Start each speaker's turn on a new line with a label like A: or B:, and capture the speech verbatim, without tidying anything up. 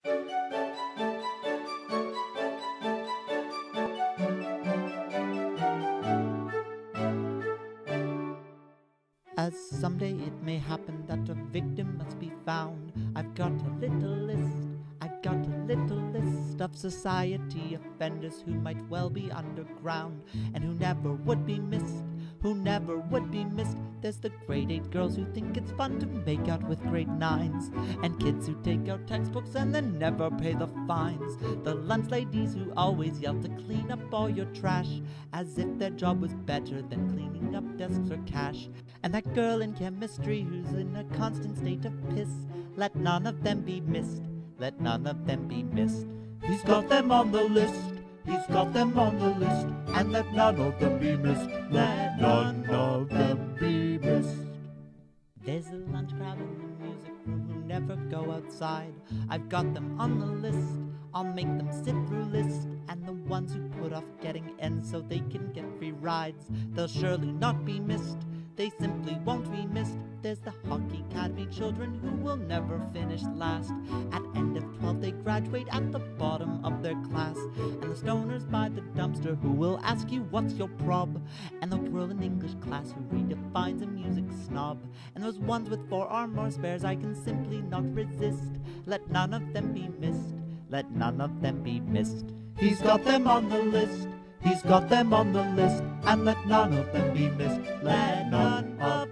A: As someday it may happen that a victim must be found, I've got a little list, I've got a little list of society offenders who might well be underground, and who never would be missed, who never would be missed. There's the grade eight girls who think it's fun to make out with grade nines, and kids who take out textbooks and then never pay the fines. The lunch ladies who always yell to clean up all your trash, as if their job was better than cleaning up desks or cash. And that girl in chemistry who's in a constant state of piss. Let none of them be missed, let none of them be missed. He's got them on the list, he's got them on the list, and let none of them be missed, let none of them be missed. There's a lunch crowd in the music room who never go outside. I've got them on the list, I'll make them sit through list. And the ones who put off getting in so they can get free rides, they'll surely not be missed, they simply won't be missed. There's the Hockey Academy children who will never finish last. At end of twelve they graduate at the bottom of their class. And the stoners by the dumpster who will ask you what's your prob. And the girl in English class who redefines a music snob. And those ones with forearm or spares I can simply not resist. Let none of them be missed, let none of them be missed. He's got them on the list, he's got them on the list, and let none of them be missed, let none of